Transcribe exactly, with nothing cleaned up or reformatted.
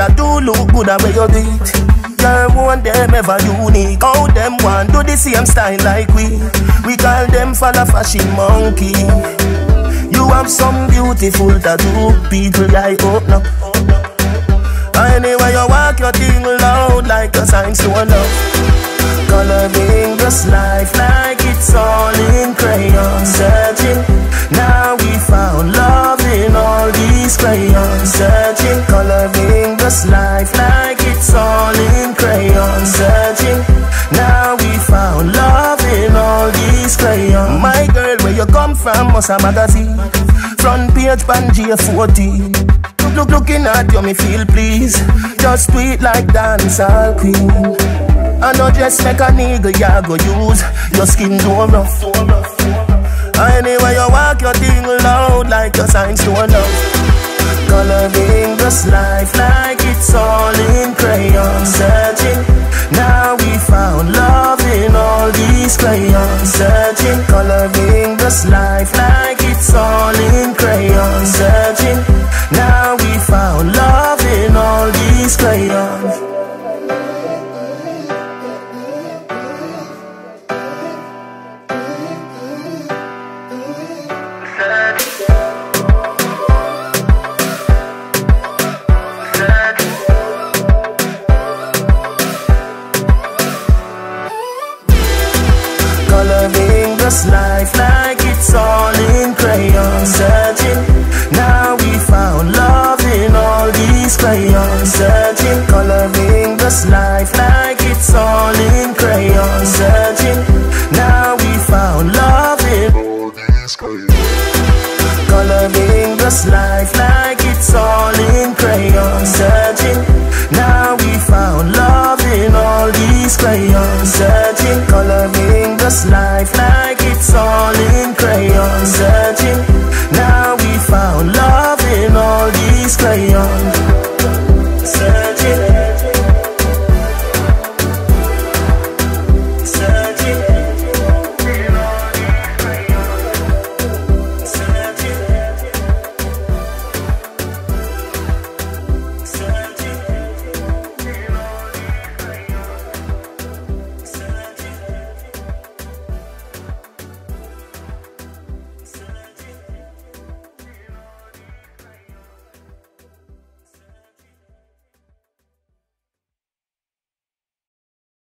that do look good at where you do it. Girl, want them ever unique. How them want do the same style like we. We call them follow fashion monkey. You have some beautiful tattoo, people I hope now. Anyway you walk your thing loud like a sign to a love. Coloring this life like it's all in crayon. Searching, now we found love in all these crayons. Searching, coloring this life like it's all in crayon. Searching, now we found love in all these crayons. My girl, where you come from, must a magazine. Front page, pan J fourteen. Look, look, looking at you, me feel please. Just tweet like dancehall queen. I know just make a nigga ya go use. Your skin so rough. Anyway you walk your thing loud like a sign to a love. Coloring this life like it's all in crayon. Searching, now we found love in all these crayons. Searching, coloring this life like it's all in crayon. Searching, now we found love in all these crayons. Coloring this life like it's all in crayon. Searching, now we found love in all these crayons. Searching, coloring this life like it's all in crayon. Searching, now we found love in all these crayons. Coloring this life like it's all in crayon. Searching, now we found love in all these crayons. Searching, coloring this life like it's all in